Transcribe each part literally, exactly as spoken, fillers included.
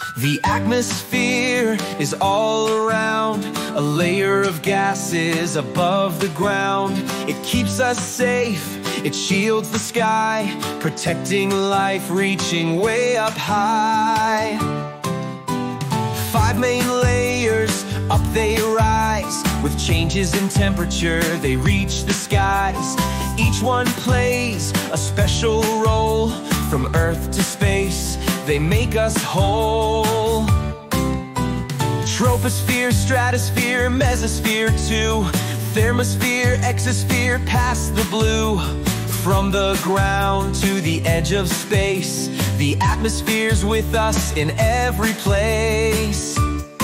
The atmosphere is all around, a layer of gases above the ground. It keeps us safe, it shields the sky, protecting life, reaching way up high. Five main layers, up they rise. With changes in temperature, they reach the skies. Each one plays a special role. From Earth to space, they make us whole. Troposphere, stratosphere, mesosphere too. Thermosphere, exosphere, past the blue. From the ground to the edge of space, the atmosphere's with us in every place.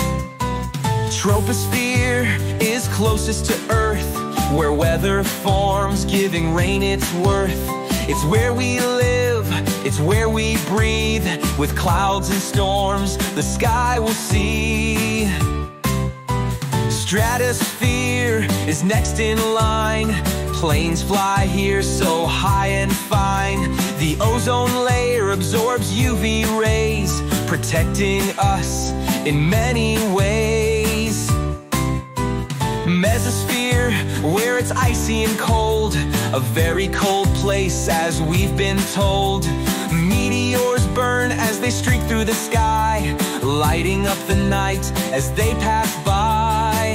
Troposphere is closest to Earth, where weather forms, giving rain its worth. It's where we live, it's where we breathe. With clouds and storms, the sky will see. Stratosphere is next in line. Planes fly here so high and fine. The ozone layer absorbs U V rays, protecting us in many ways. Mesosphere, where it's icy and cold, a very cold place as we've been told. Meteors burn as they streak through the sky, lighting up the night as they pass by.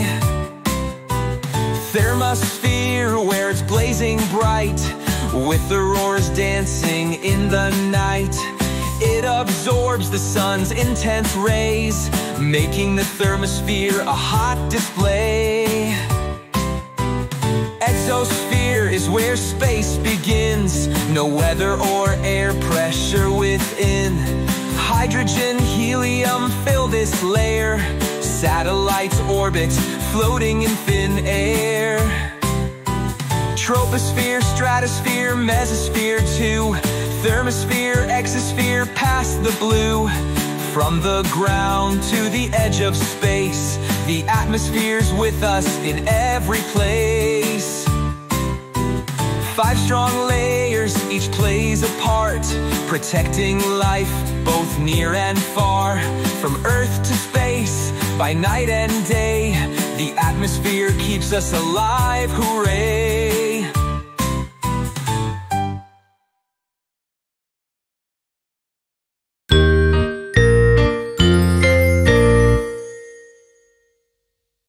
Thermosphere, where it's blazing bright, with auroras dancing in the night. It absorbs the sun's intense rays, making the thermosphere a hot display. Exosphere is where space begins, no weather or air pressure within. Hydrogen, helium fill this layer, satellites orbit, floating in thin air. Troposphere, stratosphere, mesosphere too. Thermosphere, exosphere, past the blue. From the ground to the edge of space, the atmosphere's with us in every place. Five strong layers, each plays a part, protecting life both near and far. From Earth to space, by night and day, the atmosphere keeps us alive, hooray!